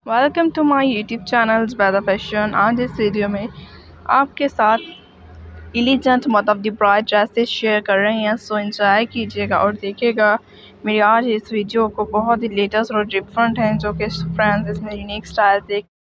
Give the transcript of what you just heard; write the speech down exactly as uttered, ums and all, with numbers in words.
Welcome to my YouTube channels by the fashion. आज इस video में आपके साथ एलिगेंट मतलब द ब्राइड ड्रेसेस शेयर कर रहे हैं। सो एंजॉय कीजिएगा और देखिएगा मेरी आज इस वीडियो को बहुत ही लेटेस्ट और डिफरेंट है जो कि फ्रेंड्स इसमें यूनिक स्टाइल देख